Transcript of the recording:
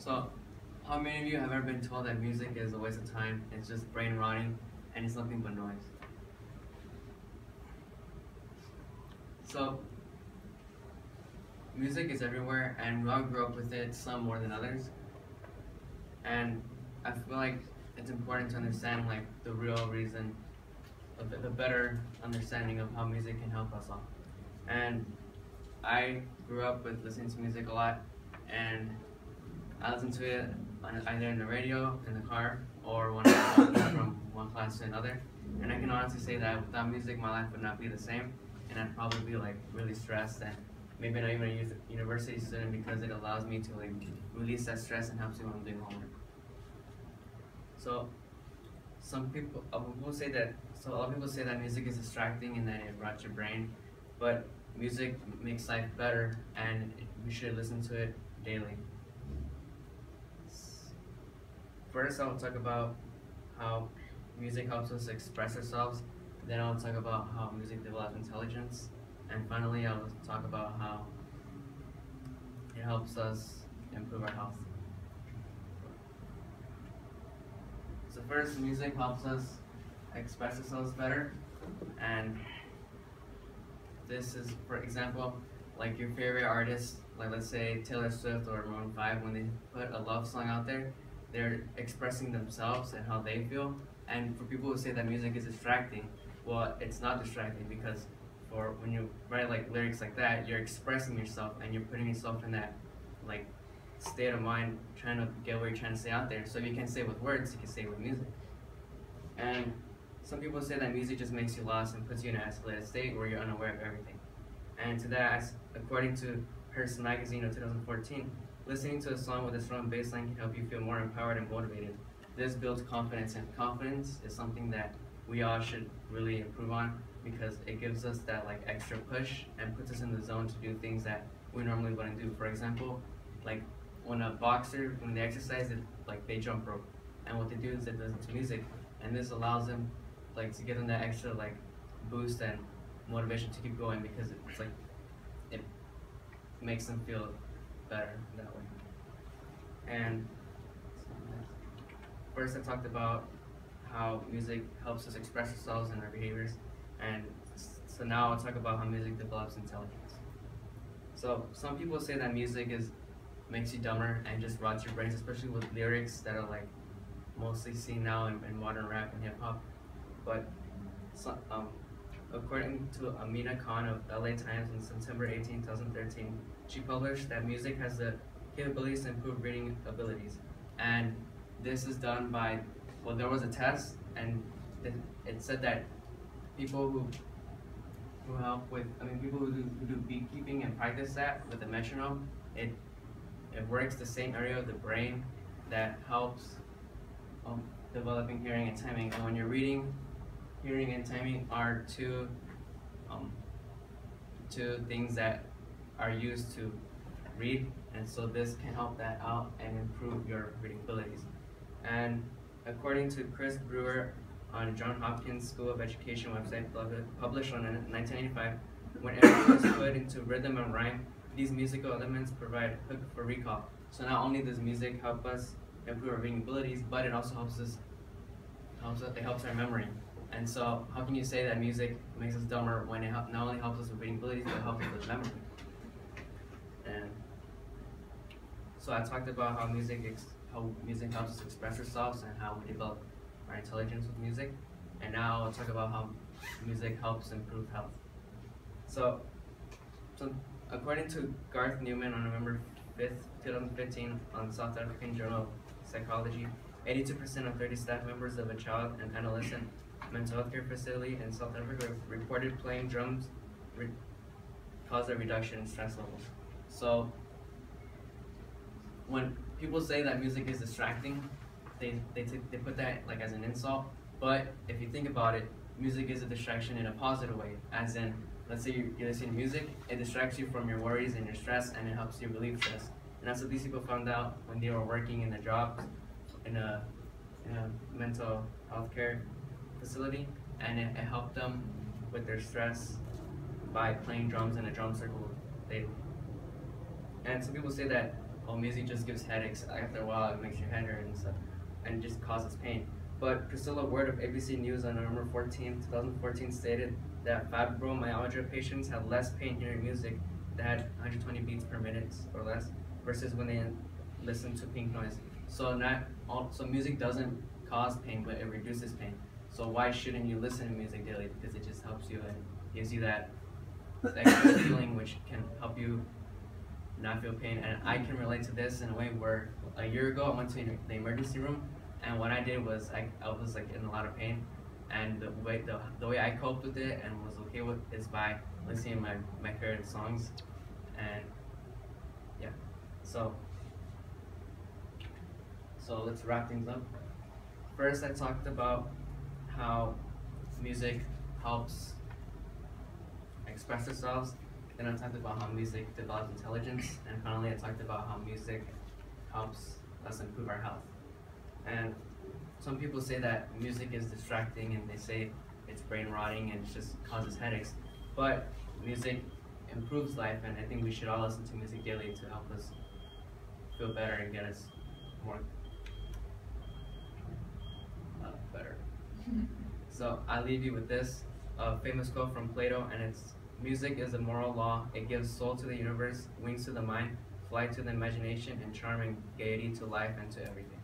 So, how many of you have ever been told that music is a waste of time, it's just brain rotting, and it's nothing but noise? So, music is everywhere, and we all grew up with it, some more than others. And I feel like it's important to understand like the real reason, the better understanding of how music can help us all. And I grew up with listening to music a lot, and I listen to it either in the radio, in the car, or when I'm walking from one class to another. And I can honestly say that without music, my life would not be the same, and I'd probably be like really stressed and maybe not even a university student because it allows me to like release that stress and helps me when I'm doing homework. So some people, a lot of people say that music is distracting and that it rots your brain, but music makes life better, and we should listen to it daily. First, I will talk about how music helps us express ourselves. Then I'll talk about how music develops intelligence. And finally, I'll talk about how it helps us improve our health. So first, music helps us express ourselves better. And this is, for example, like your favorite artist, like let's say Taylor Swift or Maroon 5, when they put a love song out there, they're expressing themselves and how they feel. And for people who say that music is distracting, well, it's not distracting, because when you write like lyrics like that, you're expressing yourself and you're putting yourself in that like state of mind, trying to get what you're trying to say out there. So if you can't say it with words, you can say it with music. And some people say that music just makes you lost and puts you in an isolated state where you're unaware of everything. And to that, according to Hearst magazine of 2014, listening to a song with a strong bass line can help you feel more empowered and motivated. This builds confidence, and confidence is something that we all should really improve on, because it gives us that like extra push and puts us in the zone to do things that we normally wouldn't do. For example, like when a boxer, when they exercise, they jump rope, and what they do is they listen to music, and this allows them like to give them that extra like boost and motivation to keep going, because it's like it makes them feel better that way. And first I talked about how music helps us express ourselves and our behaviors, and so now I'll talk about how music develops intelligence. So some people say that music makes you dumber and just rots your brains, especially with lyrics that are like mostly seen now in modern rap and hip hop. But according to Amina Khan of LA Times on September 18, 2013, she published that music has the capabilities to improve reading abilities. And this is done by, well, there was a test, and it said that people who help with, people who do beatkeeping and practice that with the metronome, it works the same area of the brain that helps developing hearing and timing. And when you're reading, hearing and timing are two things that are used to read, and so this can help that out and improve your reading abilities. And according to Chris Brewer on Johns Hopkins School of Education website published in 1985, when everything is put into rhythm and rhyme, these musical elements provide hook for recall. So not only does music help us improve our reading abilities, but it also it helps our memory. And so how can you say that music makes us dumber when it not only helps us with reading abilities, but helps us with memory? And so I talked about how music helps us express ourselves and how we develop our intelligence with music. And now I'll talk about how music helps improve health. So according to Garth Newman on November 5th, 2015 on South African Journal of Psychology, 82% of 30 staff members of a child and adolescent mental health care facility in South Africa reported playing drums caused a reduction in stress levels. So when people say that music is distracting, they put that like as an insult. But if you think about it, music is a distraction in a positive way, as in, let's say you're listening to music, it distracts you from your worries and your stress, and it helps you relieve stress. And that's what these people found out when they were working in a job in a mental health care facility, and it helped them with their stress by playing drums in a drum circle daily. And some people say that well, music just gives headaches. After a while, it makes your head hurt and stuff, and just causes pain. But Priscilla Ward of ABC News on November 14, 2014 stated that fibromyalgia patients had less pain hearing music that had 120 beats per minute or less versus when they listen to pink noise. So so music doesn't cause pain, but it reduces pain. So why shouldn't you listen to music daily? Because it just helps you and gives you that good feeling, which can help you not feel pain. And I can relate to this in a way where a year ago I went to the emergency room, and what I did was I was like in a lot of pain, and the way I coped with it and was okay with is by listening to my favorite songs. And yeah, so let's wrap things up. First, I talked about how music helps express ourselves. Then I talked about how music develops intelligence, and finally I talked about how music helps us improve our health. And some people say that music is distracting, and they say it's brain rotting and it just causes headaches. But music improves life, and I think we should all listen to music daily to help us feel better and get us more better. So I leave you with this famous quote from Plato, and it's, "Music is a moral law. It gives soul to the universe, wings to the mind, flight to the imagination, and charm and gaiety to life and to everything."